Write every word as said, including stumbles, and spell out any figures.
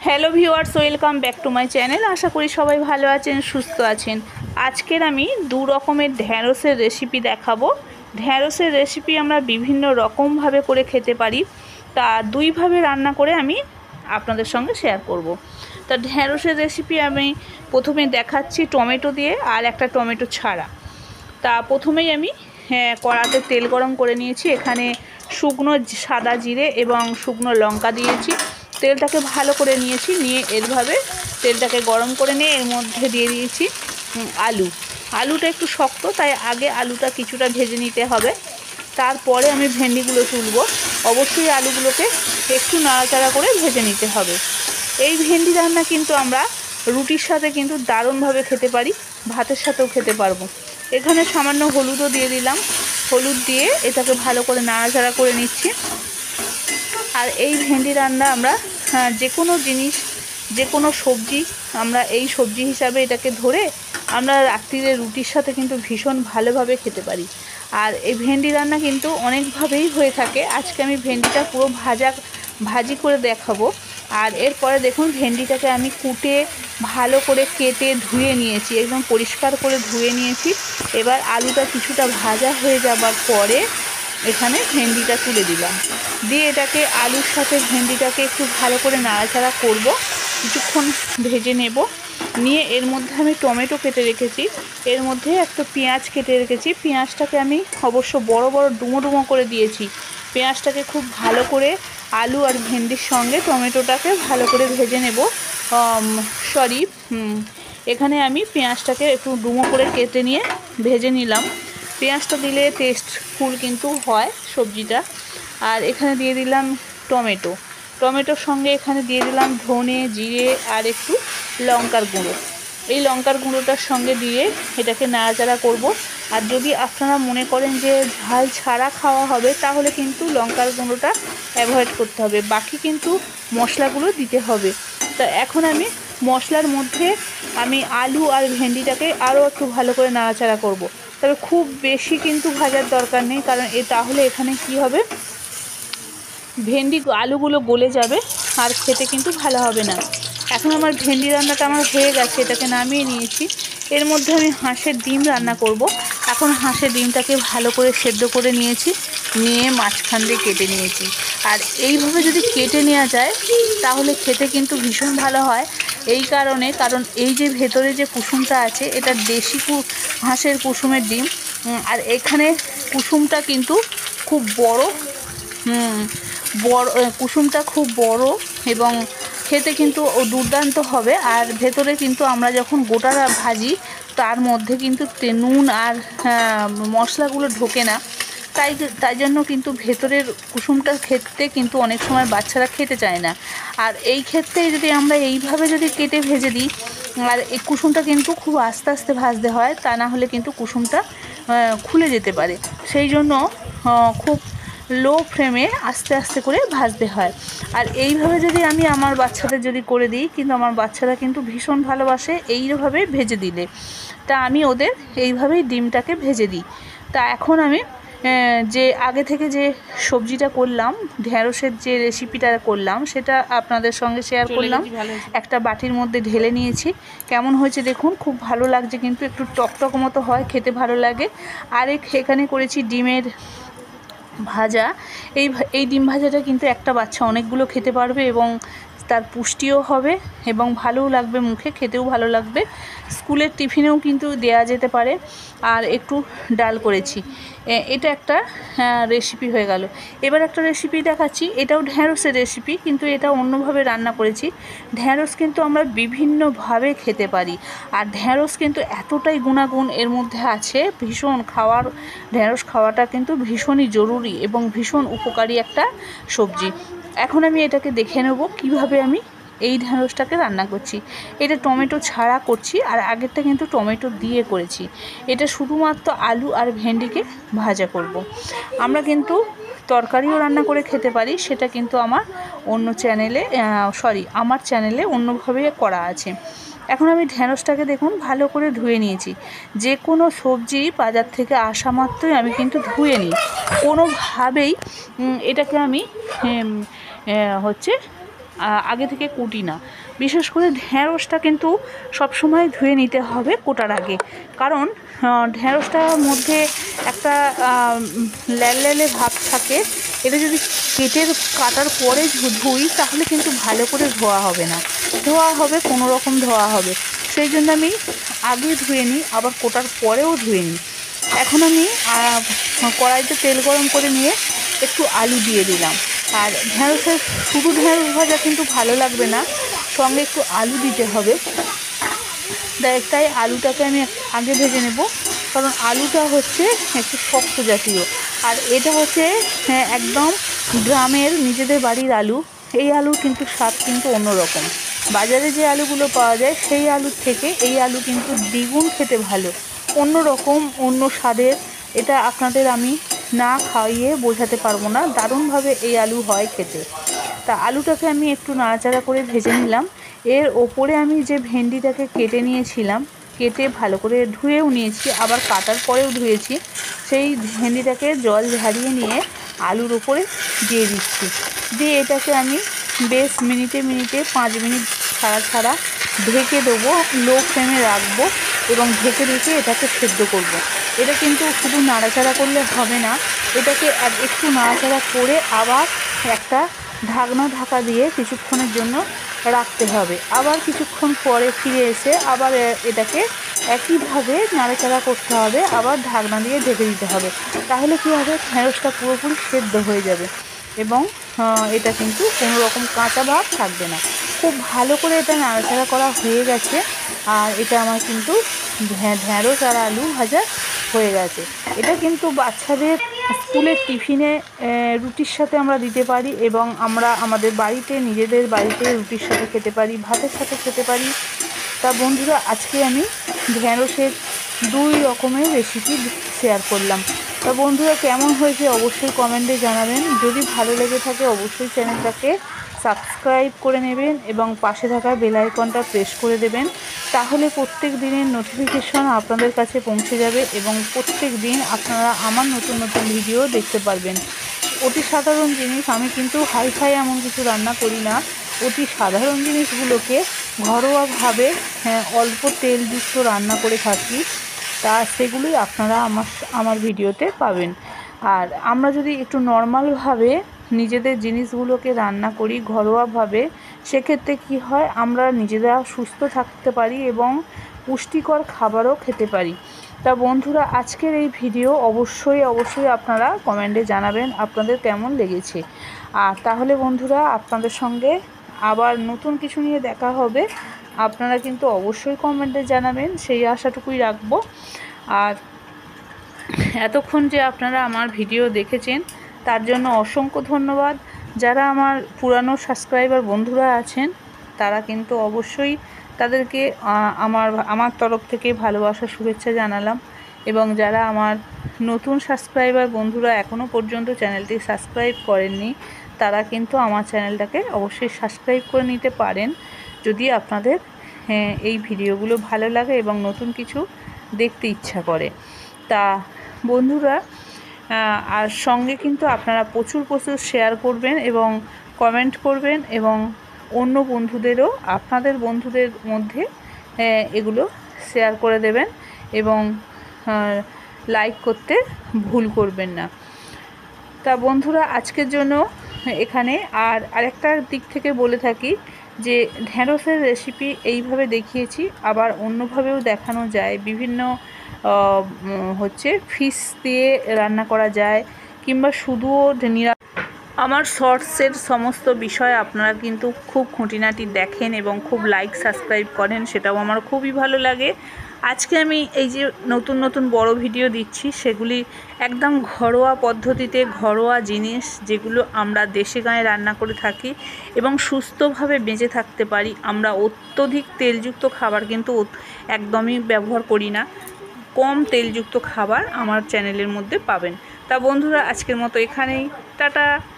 Hello viewers, welcome back to my channel. আশা করি সবাই ভালো আছেন, সুস্থ আছেন। আজকের আমি দু রকমের ঢ্যাঁড়সের রেসিপি দেখাবো। ঢ্যাঁড়সের রেসিপি আমরা বিভিন্ন রকমভাবে করে খেতে পারি, তা দুইভাবে রান্না করে আমি আপনাদের সঙ্গে শেয়ার করব। তা ঢ্যাঁড়সের রেসিপি আমি প্রথমে দেখাচ্ছি টমেটো দিয়ে আর একটা টমেটো ছাড়া। তা প্রথমেই আমি হ্যাঁ কড়াতে তেল গরম করে নিয়েছি। এখানে শুকনো সাদা জিরে এবং শুকনো লঙ্কা দিয়েছি। তেলটাকে ভালো করে নিয়েছি, নিয়ে এরভাবে তেলটাকে গরম করে নিয়ে এর মধ্যে দিয়ে দিয়েছি আলু। আলুটা একটু শক্ত, তাই আগে আলুটা কিছুটা ভেজে নিতে হবে, তারপরে আমি ভেন্ডিগুলো তুলব। অবশ্যই আলুগুলোকে একটু নাড়াচাড়া করে ভেজে নিতে হবে। এই ভেন্ডি রান্না কিন্তু আমরা রুটির সাথে কিন্তু দারুণভাবে খেতে পারি, ভাতের সাথেও খেতে পারবো। এখানে সামান্য হলুদও দিয়ে দিলাম। হলুদ দিয়ে এটাকে ভালো করে নাড়াচাড়া করে নিচ্ছি। আর এই ভেন্ডি রান্না আমরা যে কোনো জিনিস, যে কোনো সবজি, আমরা এই সবজি হিসাবে এটাকে ধরে আমরা রাত্রিরে রুটির সাথে কিন্তু ভীষণ ভালোভাবে খেতে পারি। আর এই ভেন্ডি রান্না কিন্তু অনেকভাবেই হয়ে থাকে। আজকে আমি ভেন্ডিটা পুরো ভাজা ভাজি করে দেখাবো। আর এরপরে দেখুন ভেন্ডিটাকে আমি কুটে ভালো করে কেটে ধুয়ে নিয়েছি, একদম পরিষ্কার করে ধুয়ে নিয়েছি। এবার আলুটা কিছুটা ভাজা হয়ে যাবার পরে এখানে ভেন্ডিটা তুলে দিলাম, দিয়ে এটাকে আলুর সাথে ভেন্ডিটাকে একটু ভালো করে নাড়াচাড়া করব, কিছুক্ষণ ভেজে নেব। নিয়ে এর মধ্যে আমি টমেটো কেটে রেখেছি, এর মধ্যে একটা পেঁয়াজ কেটে রেখেছি। পেঁয়াজটাকে আমি অবশ্য বড় বড় ডুমো ডুমো করে দিয়েছি। পেঁয়াজটাকে খুব ভালো করে আলু আর ভেন্ডির সঙ্গে টমেটোটাকে ভালো করে ভেজে নেব। সরি এখানে আমি পেঁয়াজটাকে একটু ডুমো করে কেটে নিয়ে ভেজে নিলাম। পেঁয়াজটা দিলে টেস্টফুল কিন্তু হয় সবজিটা। আর এখানে দিয়ে দিলাম টমেটো। টমেটোর সঙ্গে এখানে দিয়ে দিলাম ধনে, জিরে আর একটু লঙ্কার গুঁড়ো। এই লঙ্কার গুঁড়োটার সঙ্গে দিয়ে এটাকে নাড়াচাড়া করব। আর যদি আপনারা মনে করেন যে ঝাল ছাড়া খাওয়া হবে, তাহলে কিন্তু লঙ্কার গুঁড়োটা অ্যাভয়েড করতে হবে, বাকি কিন্তু মশলাগুলো দিতে হবে। তা এখন আমি মশলার মধ্যে আমি আলু আর ভেন্ডিটাকে আরও একটু ভালো করে নাড়াচাড়া করব। তবে খুব বেশি কিন্তু ভাজার দরকার নেই, কারণ এ তাহলে এখানে কি হবে, ভেন্ডি আলুগুলো গলে যাবে আর খেতে কিন্তু ভালো হবে না। এখন আমার ভেন্ডি রান্নাটা আমার হয়ে গেছে, এটাকে নামিয়ে নিয়েছি। এর মধ্যে আমি হাঁসের ডিম রান্না করব। এখন হাঁসের ডিমটাকে ভালো করে সেদ্ধ করে নিয়েছি, নিয়ে মাঝখান দিয়ে কেটে নিয়েছি। আর এইভাবে যদি কেটে নেওয়া যায় তাহলে খেতে কিন্তু ভীষণ ভালো হয়। এই কারণে, কারণ এই যে ভেতরে যে কুসুমটা আছে এটা দেশি হাঁসের কুসুমের ডিম। আর এখানে কুসুমটা কিন্তু খুব বড়, হুম বড় কুসুমটা খুব বড় এবং খেতে কিন্তু দুর্দান্ত হবে। আর ভেতরে কিন্তু আমরা যখন গোটা ভাজি তার মধ্যে কিন্তু নুন আর মশলাগুলো ঢোকে না, তাই তাই জন্য কিন্তু ভেতরের কুসুমটা খেতে কিন্তু অনেক সময় বাচ্চারা খেতে চায় না। আর এই ক্ষেত্রে যদি আমরা এইভাবে যদি কেটে ভেজে দিই, আর এই কুসুমটা কিন্তু খুব আস্তে আস্তে ভাজতে হয়, তা না হলে কিন্তু কুসুমটা খুলে যেতে পারে। সেই জন্য খুব লো ফ্লেমে আস্তে আস্তে করে ভাজতে হয়। আর এইভাবে যদি আমি আমার বাচ্চাদের যদি করে দিই, কিন্তু আমার বাচ্চারা কিন্তু ভীষণ ভালোবাসে এইভাবে ভেজে দিলে। তা আমি ওদের এইভাবেই ডিমটাকে ভেজে দিই। তা এখন আমি যে আগে থেকে যে সবজিটা করলাম, ঢ্যাঁড়সের যে রেসিপিটা করলাম, সেটা আপনাদের সঙ্গে শেয়ার করলাম। একটা বাটির মধ্যে ঢেলে নিয়েছি। কেমন হয়েছে দেখুন, খুব ভালো লাগছে, কিন্তু একটু টকটক মতো হয়, খেতে ভালো লাগে। আর এখানে করেছি ডিমের ভাজা। এই এই ডিম ভাজাটা কিন্তু একটা বাচ্চা অনেকগুলো খেতে পারবে এবং তার পুষ্টিও হবে এবং ভালোও লাগবে, মুখে খেতেও ভালো লাগবে। স্কুলের টিফিনেও কিন্তু দেয়া যেতে পারে। আর একটু ডাল করেছি। এটা একটা রেসিপি হয়ে গেল। এবার একটা রেসিপি দেখাচ্ছি, এটাও ঢ্যাঁড়সের রেসিপি, কিন্তু এটা অন্যভাবে রান্না করেছি। ঢ্যাঁড়স কিন্তু আমরা বিভিন্নভাবে খেতে পারি। আর ঢ্যাঁড়স কিন্তু এতটাই গুণাগুণ এর মধ্যে আছে, ভীষণ খাওয়ার ঢ্যাঁড়স খাওয়াটা কিন্তু ভীষণই জরুরি এবং ভীষণ উপকারী একটা সবজি। এখন আমি এটাকে দেখে নেব কিভাবে আমি এই ঢ্যাঁড়সটাকে রান্না করছি। এটা টমেটো ছাড়া করছি, আর আগেরটা কিন্তু টমেটো দিয়ে করেছি। এটা শুধুমাত্র আলু আর ভেন্ডিকে ভাজা করব। আমরা কিন্তু তরকারিও রান্না করে খেতে পারি, সেটা কিন্তু আমার অন্য চ্যানেলে সরি আমার চ্যানেলে অন্যভাবে করা আছে। এখন আমি ঢ্যাঁড়সটাকে দেখুন ভালো করে ধুয়ে নিয়েছি। যে কোনো সবজি বাজার থেকে আসা মাত্রই আমি কিন্তু ধুয়ে নিই, কোনোভাবেই এটাকে আমি হচ্ছে আগে থেকে কুটি না। বিশেষ করে ঢ্যাঁড়সটা কিন্তু সবসময় ধুয়ে নিতে হবে কোটার আগে, কারণ ঢ্যাঁড়সটার মধ্যে একটা ল্যালল্যালে ভাব থাকে। এটা যদি কেটে কাটার পরে ধুই তাহলে কিন্তু ভালো করে ধোয়া হবে না, ধোয়া হবে কোনো রকম ধোয়া হবে। সেই জন্য আমি আগে ধুয়ে নিই, আবার কোটার পরেও ধুয়ে নিই। এখন আমি কড়াইতে তেল গরম করে নিয়ে একটু আলু দিয়ে দিলাম। আর ঢ্যাঁড়সের শুধু ঢ্যাঁড়স ভাজা কিন্তু ভালো লাগবে না, সঙ্গে একটু আলু দিতে হবে। তাই আলুটাকে আমি আগে ভেজে নেব, কারণ আলুটা হচ্ছে একটু শক্ত জাতীয়। আর এটা হচ্ছে একদম গ্রামের নিজেদের বাড়ির আলু। এই আলুর কিন্তু স্বাদ কিন্তু অন্যরকম। বাজারে যে আলুগুলো পাওয়া যায় সেই আলুর থেকে এই আলু কিন্তু দ্বিগুণ খেতে ভালো, অন্য রকম, অন্য স্বাদের। এটা আপনাদের আমি না খাইয়ে বোঝাতে পারবো না, দারুণভাবে এই আলু হয় খেতে। তা আলুটাকে আমি একটু নাড়াচাড়া করে ভেজে নিলাম। এর ওপরে আমি যে ভেন্ডিটাকে কেটে নিয়েছিলাম, কেটে ভালো করে ধুয়েও নিয়েছি, আবার কাটার পরেও ধুয়েছি, সেই ভেন্ডিটাকে জল ঝারিয়ে নিয়ে আলুর ওপরে দিয়ে দিচ্ছি। দিয়ে এটাকে আমি বেশ মিনিটে মিনিটে পাঁচ মিনিট ছাড়া ছাড়া ঢেকে দেবো, লো ফ্লেমে রাখবো এবং ঢেকে ঢেকে এটাকে সেদ্ধ করব। এটা কিন্তু শুধু নাড়াচাড়া করলে হবে না, এটাকে একটু নাড়াচাড়া করে আবার একটা ঢাকনা ঢাকা দিয়ে কিছুক্ষণের জন্য রাখতে হবে। আবার কিছুক্ষণ পরে ফিরে এসে আবার এটাকে একইভাবে নাড়াচাড়া করতে হবে, আবার ঢাকনা দিয়ে ঢেকে দিতে হবে। তাহলে কী হবে, ঢ্যাঁড়সটা পুরোপুরি সেদ্ধ হয়ে যাবে এবং এটা কিন্তু কোনো রকম কাঁচা ভাব থাকবে না। খুব ভালো করে এটা নাড়াচাড়া করা হয়ে গেছে। আর এটা আমার কিন্তু ঢ্যাঁড়স আর আলু ভাজা হয়ে গেছে। এটা কিন্তু বাচ্চাদের স্কুলের টিফিনে রুটির সাথে আমরা দিতে পারি এবং আমরা আমাদের বাড়িতে নিজেদের বাড়িতে রুটির সাথে খেতে পারি, ভাতের সাথে খেতে পারি। তা বন্ধুরা, আজকে আমি ঢ্যাঁড়সের দুই রকমের রেসিপি শেয়ার করলাম। তা বন্ধুরা, কেমন হয়েছে অবশ্যই কমেন্টে জানাবেন। যদি ভালো লেগে থাকে অবশ্যই চ্যানেলটাকে সাবস্ক্রাইব করে নেবেন এবং পাশে থাকা বেল আইকনটা প্রেস করে দেবেন। তাহলে প্রত্যেক দিনের নোটিফিকেশন আপনাদের কাছে পৌঁছে যাবে এবং প্রত্যেক দিন আপনারা আমার নতুন নতুন ভিডিও দেখতে পারবেন। অতি সাধারণ জিনিস, আমি কিন্তু হাইফাই এমন কিছু রান্না করি না। অতি সাধারণ জিনিসগুলোকে ঘরোয়াভাবে অল্প তেলযুক্ত রান্না করে থাকি, তা সেগুলোই আপনারা আমার আমার ভিডিওতে পাবেন। আর আমরা যদি একটু নর্মালভাবে নিজেদের জিনিসগুলোকে রান্না করি ঘরোয়াভাবে, সেক্ষেত্রে কি হয়, আমরা নিজেরা সুস্থ থাকতে পারি এবং পুষ্টিকর খাবারও খেতে পারি। তা বন্ধুরা, আজকের এই ভিডিও অবশ্যই অবশ্যই আপনারা কমেন্টে জানাবেন আপনাদের কেমন লেগেছে। আর তাহলে বন্ধুরা, আপনাদের সঙ্গে আবার নতুন কিছু নিয়ে দেখা হবে। আপনারা কিন্তু অবশ্যই কমেন্টে জানাবেন, সেই আশাটুকুই রাখবো। আর এতক্ষণ যে আপনারা আমার ভিডিও দেখেছেন তার জন্য অসংখ্য ধন্যবাদ। যারা আমার পুরানো সাবস্ক্রাইবার বন্ধুরা আছেন তারা কিন্তু অবশ্যই তাদেরকে আমার আমার তরফ থেকে ভালোবাসা শুভেচ্ছা জানালাম। এবং যারা আমার নতুন সাবস্ক্রাইবার বন্ধুরা এখনও পর্যন্ত চ্যানেলটি সাবস্ক্রাইব করেননি, তারা কিন্তু আমার চ্যানেলটাকে অবশ্যই সাবস্ক্রাইব করে নিতে পারেন যদি আপনাদের এই ভিডিওগুলো ভালো লাগে এবং নতুন কিছু দেখতে ইচ্ছা করে। তা বন্ধুরা, আর সঙ্গে কিন্তু আপনারা প্রচুর প্রচুর শেয়ার করবেন এবং কমেন্ট করবেন এবং অন্য বন্ধুদেরও আপনাদের বন্ধুদের মধ্যে এগুলো শেয়ার করে দেবেন এবং লাইক করতে ভুল করবেন না। তা বন্ধুরা, আজকের জন্য এখানে। আর আরেকটা দিক থেকে বলে থাকি যে ঢ্যাঁড়সের রেসিপি এইভাবে দেখিয়েছি, আবার অন্যভাবেও দেখানো যায়। বিভিন্ন হচ্ছে ফিশ দিয়ে রান্না করা যায়, কিংবা শুধুও নিরা আমার শর্টসের সমস্ত বিষয় আপনারা কিন্তু খুব খুঁটিনাটি দেখেন এবং খুব লাইক সাবস্ক্রাইব করেন, সেটাও আমার খুবই ভালো লাগে। আজকে আমি এই যে নতুন নতুন বড় ভিডিও দিচ্ছি, সেগুলি একদম ঘরোয়া পদ্ধতিতে, ঘরোয়া জিনিস যেগুলো আমরা দেশে গাঁয়ে রান্না করে থাকি এবং সুস্থভাবে বেঁচে থাকতে পারি। আমরা অত্যধিক তেলযুক্ত খাবার কিন্তু একদমই ব্যবহার করি না, কম তেলযুক্ত খাবার আমার চ্যানেলের মধ্যে পাবেন। তা বন্ধুরা, আজকের মতো এখানেই, টাটা।